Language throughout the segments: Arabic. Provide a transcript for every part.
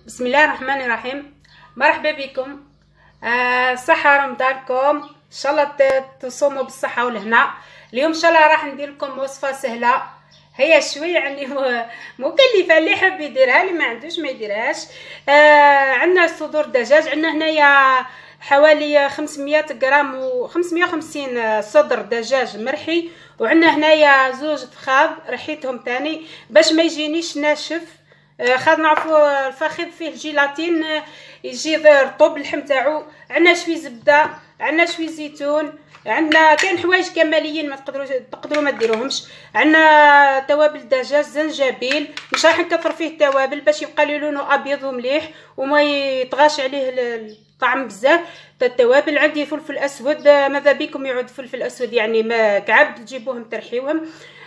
بسم الله الرحمن الرحيم. مرحبا بكم. صحة رمضانكم ان شاء الله تصوموا بالصحة والهنا. اليوم ان شاء الله راح ندير لكم وصفة سهلة، هي شويه يعني مكلفه، اللي يحب يديرها، اللي ما عندوش ما يديرهاش. عندنا صدور دجاج، عندنا هنايا حوالي 500 غرام و 550 صدر دجاج مرحي، وعندنا هنايا زوج فخاذ رحيتهم تاني باش ما يجينيش ناشف. خاص نعرفوا الفخذ فيه الجيلاتين يجي رطب اللحم تاعو. عندنا شويه زبده، عندنا شويه زيتون، عندنا كاين حوايج كماليين ما تقدروا ما ديروهمش. عندنا توابل الدجاج، زنجبيل، مش راح نكثر فيه التوابل باش يبقى لي لونه ابيض ومليح وما يطغاش عليه الطعم بزاف. التوابل عندي فلفل اسود، ماذا بكم يعود فلفل اسود يعني ما كعب تجيبوهم ترحيوهم.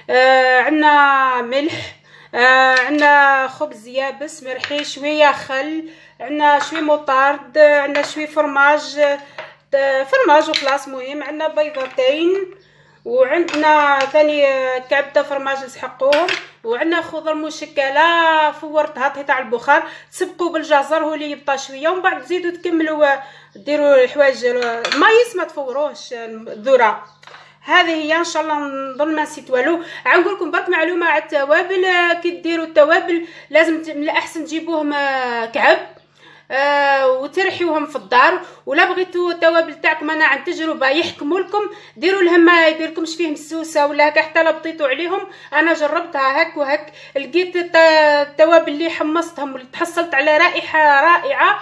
عندنا ملح، عندنا خبز يابس مرحي، شويه خل، عندنا شويه موطارد، عندنا شويه فرماج وخلاص. مهم عندنا بيضتين، وعندنا ثاني كعب تاع فرماج نسحقوهم، وعندنا خضر مشكله فورتها طهيتها على البخار، تسبقوا بالجزر هو اللي يبطى شويه، ومن بعد تزيدوا تكملوا ديروا الحوايج المايس ما تفوروش الذره. هذه هي ان شاء الله. نظن ما نسيت والو. نقول لكم برك معلومه على التوابل. كي ديروا التوابل لازم من الاحسن تجيبوهم كعب وترحيوهم في الدار، ولا بغيتوا التوابل تاعكم انا عن تجربه يحكموا لكم ديروا لهم ما يديركمش فيه مسوسه ولا هكا، حتى لا بطيتوا عليهم. انا جربتها هك وهك، لقيت التوابل اللي حمصتهم واللي تحصلت على رائحه رائعه،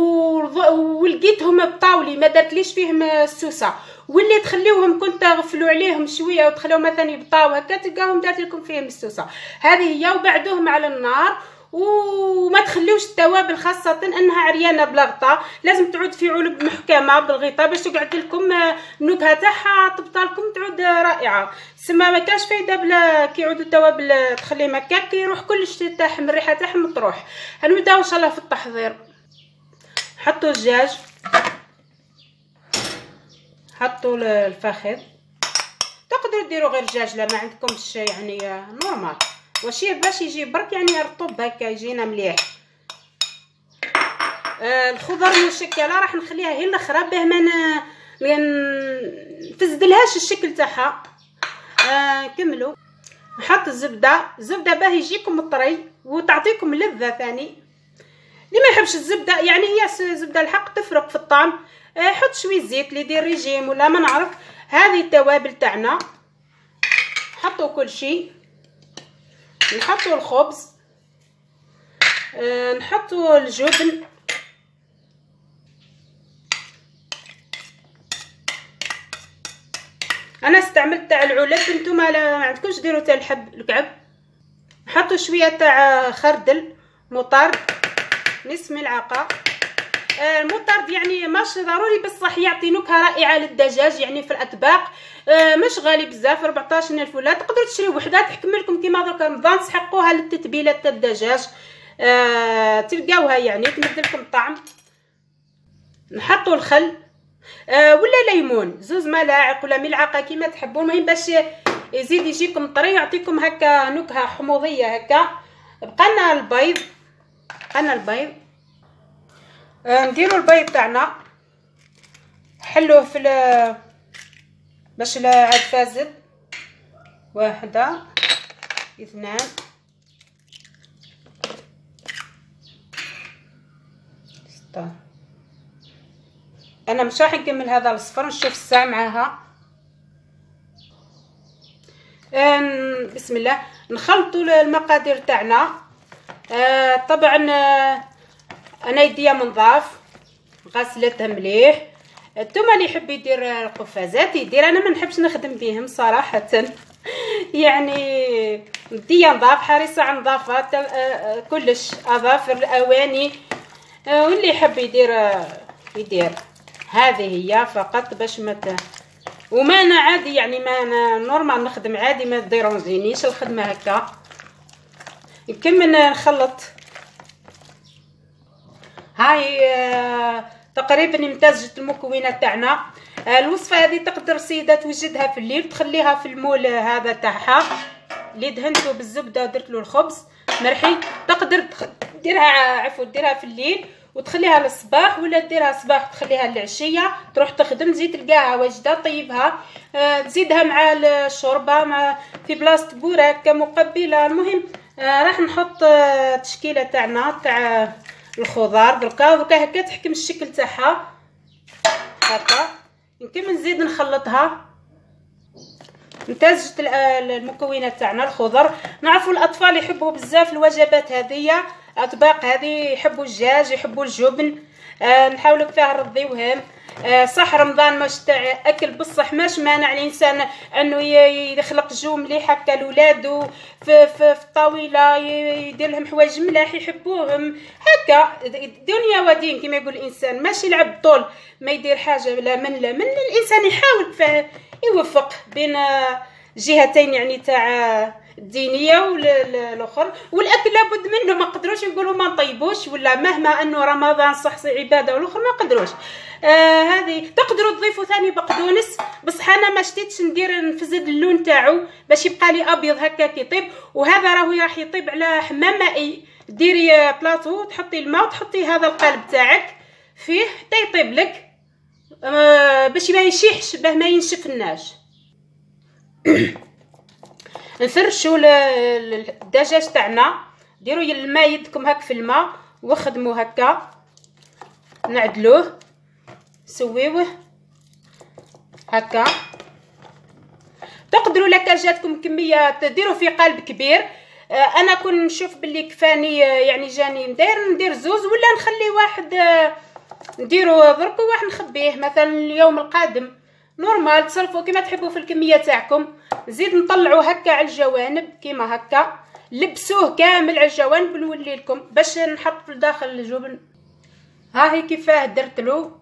ولقيتهم بطاولي ما درتليش فيهم السوسه. واللي تخليوهم كنت تغفلوا عليهم شويه وتخليوهم مثلا يبطاو هكا تلقاهم دارت لكم فيهم السوسه. هذه هي. وبعدوهم على النار، وما تخليوش التوابل خاصه انها عريانه بلا غطاء، لازم تعود في علب محكمه بالغطاء باش تقعد لكم النكهه تاعها تبطى لكم تعود رائعه. سما ما كاش فايده بلا كي يعودوا التوابل تخليهم هكاك يروح كلش تاعهم الريحه تاعهم تروح. هنبداو ان شاء الله في التحضير. حطوا الدجاج، حطوا الفخذ، تقدروا ديروا غير دجاج لا ما عندكمش يعني نورمال، وشي باش يجي برك يعني رطب هكا يجينا مليح. الخضر المشكله راح نخليها هي الاخرى باه ما نفسدلهاش الشكل تاعها. كملوا. نحط الزبده باه يجيكم طري وتعطيكم لذه ثاني. اللي ما يحبش الزبده يعني هي الزبده الحق تفرق في الطعم، حط شويه زيت اللي يدير ريجيم ولا ما نعرف. هذه التوابل تاعنا، حطوا كل شيء، نحطوا الخبز، نحطوا الجبن، انا استعملت تاع العلب، انتم ما عندكمش ديروا تاع الكعب. نحطوا شويه تاع خردل مطرد، نصف ملعقه. المطرد يعني مش ضروري بصح يعطي نكهه رائعه للدجاج يعني في الاطباق. مش غالي بزاف، 14,000 ولا تقدروا تشريو وحده تحكم لكم كيما درك رمضان تسحقوها للتتبيله تاع الدجاج. تلقاوها يعني تمد لكم الطعم. نحطوا الخل ولا ليمون، 2 ملاعق ولا ملعقه كيما تحبوا، المهم باش يزيد يجيكم طري يعطيكم هكا نكهه حموضيه هكا. بقالنا البيض، نديروا البيض تاعنا، حلوه في باش لا عاد فاسد. 1 2 6. انا مش راح نكمل هذا الصفر، نشوف الساعه معاها. بسم الله. نخلطوا المقادير تاعنا. طبعا انا يديا منظاف غسلتها مليح. انتما اللي يحب يدير القفازات يدير، انا ما نحبش نخدم بهم صراحه يعني يديا نظاف، حريصه على نظافه كلش، اظافر الاواني، واللي يحب يدير. هذه هي فقط باش ما وما انا عادي يعني ما انا نورمال نخدم عادي ما ديرونجينيش الخدمه هكا. نكمل نخلط. هاي تقريبا امتزجت المكونات تاعنا. الوصفه هذه تقدر السيده توجدها في الليل، تخليها في المول هذا تاعها اللي دهنته بالزبده ودرت له الخبز مرحي. تقدر ديرها في الليل وتخليها للصباح، ولا ديرها الصباح وتخليها للعشيه تروح تخدم، تزيد تلقاها واجده طيبها. تزيدها مع الشوربه في بلاصه بوراك مقبله. المهم راح نحط تشكيله تاعنا تاع الخضار دركا هكا تحكم الشكل تاعها هكا. نكمل نزيد نخلطها. نمتزجت المكونات تاعنا الخضر. نعرفوا الاطفال يحبوا بزاف الوجبات هذه، اطباق هذه يحبوا الدجاج يحبوا الجبن. نحاولوا كيفاه نرضيوهم. صح رمضان ماش تاع اكل بصح ماش مانع الانسان انه يخلق جو مليح هكا لولادو في الطاوله، يدير لهم حوايج ملاح يحبوهم هكا. دنيا ودين كما يقول الانسان، ماشي يلعب طول ما يدير حاجه لا من الانسان يحاول كيفاه يوفق بين جهتين يعني تاع الدينيه والاخر. والاكل لابد منه، ما قدروش نقولوا ما نطيبوش ولا مهما انه رمضان صح عباده والاخر ما قدروش. هذه تقدروا تضيفوا ثاني بقدونس، بصح انا ما شتيتش نفزد اللون تاعو باش يبقى لي ابيض هكا كيطيب. وهذا راح يطيب على حمام مائي. ديري بلاطو تحطي الماء وتحطي هذا القالب تاعك فيه حتى يطيب لك باش ما يشيحش باه ما ينشفناش. نفرشوا الدجاج تاعنا. ديروا الماء يدكم هك في الماء وخدموا هكا، نعدلوه سويوه هكا. تقدروا لك جاتكم كميه تديروا في قالب كبير. انا كون نشوف باللي كفاني يعني جاني ندير زوز، ولا نخلي واحد نديرو درك وواحد نخبيه مثلا اليوم القادم. نورمال تصرفوا كما تحبوا في الكميه تاعكم. نزيد نطلعوه هكا على الجوانب كيما هكا، لبسوه كامل على الجوانب ونولي لكم باش نحط في داخل الجبن. ها هي كيفاه درتلو.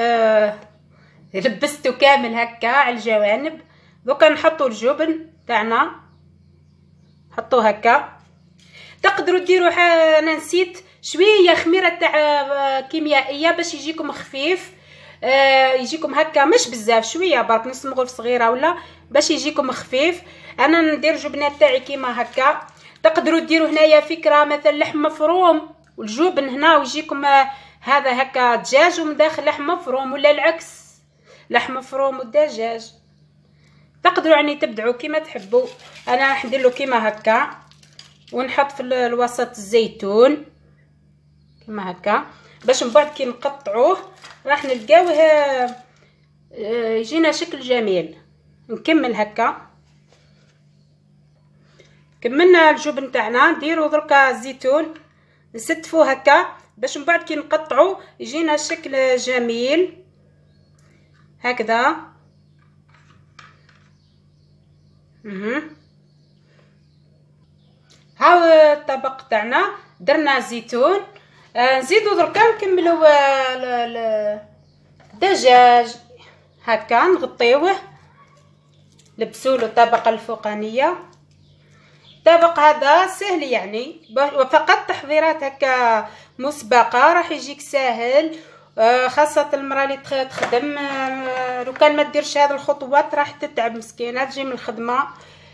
لبستو كامل هكا على الجوانب. دوكا نحطوا الجبن تاعنا، حطوه هكا. تقدروا ديروا انا نسيت شويه خميره تاع كيميائيه باش يجيكم خفيف. يجيكم هكا مش بزاف، شويه برك نص مغرف صغيره ولا باش يجيكم خفيف. انا ندير جبنات تاعي كيما هكا. تقدروا ديروا هنايا فكره مثلا لحم مفروم والجبن هنا ويجيكم هذا هكا دجاج ومن داخل لحم مفروم، ولا العكس لحم مفروم والدجاج. تقدروا يعني تبدعوا كيما تحبوا. انا راح ندير له كيما هكا ونحط في الوسط الزيتون كيما هكا باش من بعد كي نقطعوه راح نلقاوه يجينا شكل جميل. نكمل هكا. كملنا الجبن تاعنا. نديروا دركا الزيتون نستفوه هكا باش من بعد كي نقطعو يجينا شكل جميل هكذا. هاو الطبق تاعنا درنا زيتون. نزيدو دركا نكملو الدجاج هكا نغطيوه، لبسولو الطبقه الفوقانيه. الطبق هذا سهل يعني، فقط تحضيرات هكا مسبقه راح يجيك ساهل. خاصه المراه اللي تخدم لو كان ما ديرش هذه الخطوات راح تتعب مسكينه، تجي من الخدمه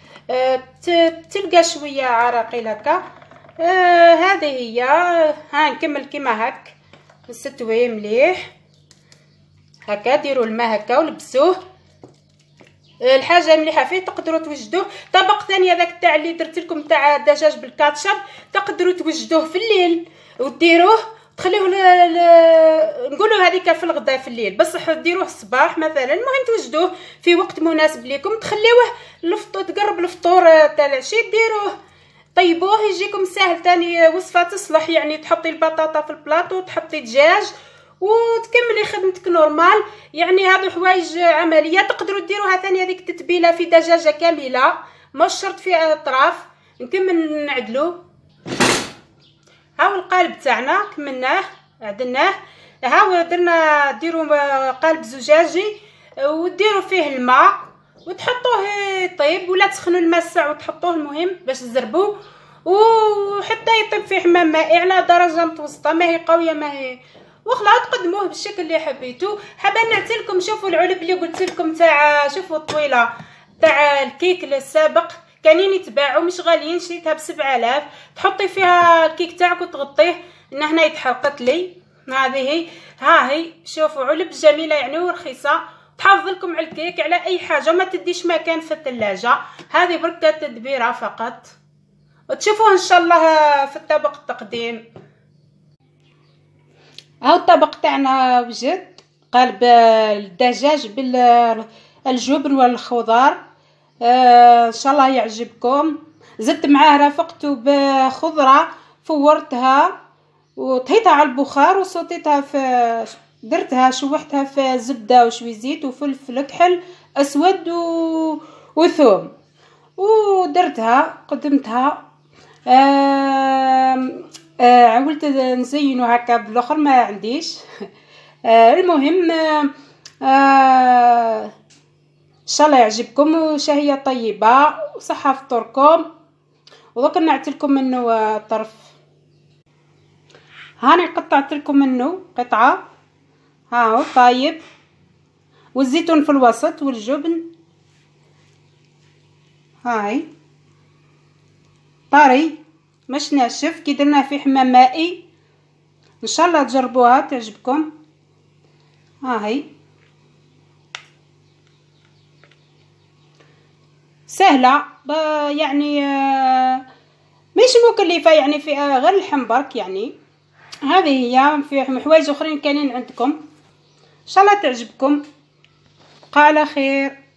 تلقى شويه عراقيل هكا. هذه هي. ها نكمل كيما هك نستويه مليح هكا. ديروا الماء هكا ولبسوه. الحاجه المليحه فيه تقدروا توجدوه. طبق ثاني هذاك تاع اللي درت لكم تاع الدجاج بالكاتشب تقدروا توجدوه في الليل وديروه تخليوه نقولوا هذيك في الغداء في الليل، بصح ديروه الصباح مثلا. المهم توجدوه في وقت مناسب لكم، تخليوه تقرب الفطور تاع العشاء ديروه طيبوه يجيكم ساهل. تاني وصفه تصلح يعني تحطي البطاطا في البلاطو وتحطي دجاج وتكملي خدمتك نورمال. يعني هادو حوايج عمليه تقدروا ديروها. ثاني هذيك التتبيله في دجاجه كامله مش شرط فيها اطراف. نكمل نعدلو. هاو القالب تاعنا كملناه عدلناه. هاو درنا ديروا قالب زجاجي وديروا فيه الماء وتحطوه يطيب، ولا تسخنوا الماء الساعه وتحطوه المهم باش تزربوه، وحتى يطيب في حمام مائي على درجه متوسطه، ما هي قويه ما هي وخلاص. تقدموه بالشكل اللي حبيتو. حابه نعطي لكم شوفوا العلب اللي قلت لكم تاع شوفوا الطويله تاع الكيك السابق كاينين يتباعوا مش غاليين، شريتها ب7000. تحطي فيها الكيك تاعك وتغطيه. ان هنا يتحرقت لي. هذه ها هي شوفوا علب جميله يعني ورخيصه، تحافظ لكم على الكيك على اي حاجه، ما تديش مكان في الثلاجه. هذه بركه تدبيره فقط، وتشوفوه ان شاء الله في الطبق التقديم. هاو الطبق تاعنا وجد قالب الدجاج بالجبن والخضار. ان شاء الله يعجبكم. زدت معاه رافقته بخضره فورتها وطهيتها على البخار وصوتيتها في درتها شوحتها في زبده وشوي زيت وفلفل كحل اسود وثوم ودرتها قدمتها. عولت نزينو هكا بالاخر ما عنديش. المهم ان شاء الله يعجبكم وشهيه طيبه وصحه فطوركم. ودوك نعت لكم منه طرف، هاني قطعت لكم منه قطعه. ها هو طايب والزيتون في الوسط والجبن هاي طري مش ناشف كي درنا فيه حمام مائي. ان شاء الله تجربوها تعجبكم. هاي سهله يعني مش مكلفه يعني فيها غير اللحم برك يعني. هذه هي. في حوايج اخرين كاينين عندكم ان شاء الله تعجبكم. بقى على خير.